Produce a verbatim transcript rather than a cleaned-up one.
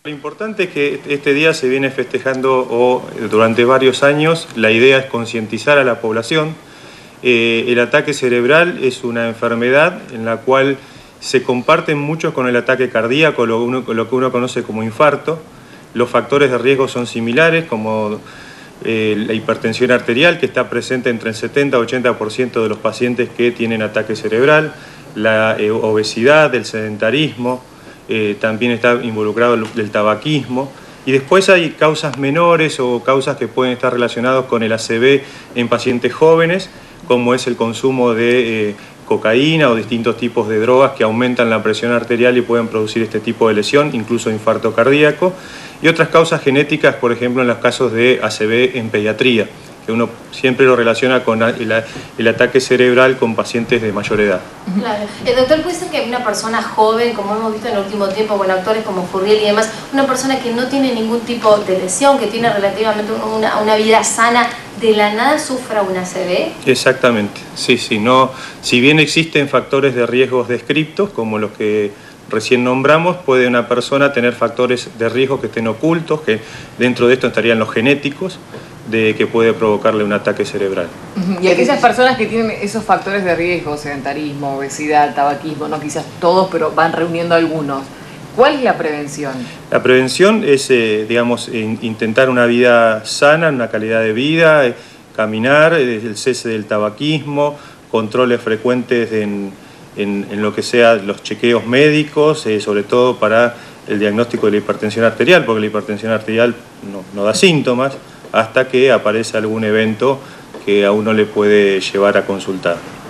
Lo importante es que este día se viene festejando o, durante varios años. La idea es concientizar a la población. Eh, el ataque cerebral es una enfermedad en la cual se comparten mucho con el ataque cardíaco, lo, uno, lo que uno conoce como infarto. Los factores de riesgo son similares, como eh, la hipertensión arterial, que está presente entre el setenta y ochenta por ciento de los pacientes que tienen ataque cerebral, la eh, obesidad, el sedentarismo. Eh, también está involucrado el, el tabaquismo, y después hay causas menores o causas que pueden estar relacionadas con el A C V en pacientes jóvenes, como es el consumo de eh, cocaína o distintos tipos de drogas que aumentan la presión arterial y pueden producir este tipo de lesión, incluso infarto cardíaco, y otras causas genéticas, por ejemplo en los casos de A C V en pediatría, que uno siempre lo relaciona con el, el ataque cerebral con pacientes de mayor edad. Claro. El doctor, ¿puede ser que una persona joven, como hemos visto en el último tiempo, bueno, actores como Furriel y demás, una persona que no tiene ningún tipo de lesión, que tiene relativamente una, una vida sana, de la nada sufra una A C V? Exactamente, sí, sí. No, si bien existen factores de riesgos descriptos, como los que recién nombramos, puede una persona tener factores de riesgo que estén ocultos, que dentro de esto estarían los genéticos, de que puede provocarle un ataque cerebral. Y aquellas personas que tienen esos factores de riesgo, sedentarismo, obesidad, tabaquismo, no quizás todos, pero van reuniendo algunos, ¿cuál es la prevención? La prevención es, eh, digamos, in, intentar una vida sana, una calidad de vida, eh, caminar, eh, el cese del tabaquismo, controles frecuentes en, en, en lo que sea los chequeos médicos, eh, sobre todo para el diagnóstico de la hipertensión arterial, porque la hipertensión arterial no, no da síntomas hasta que aparece algún evento que a uno le puede llevar a consultar.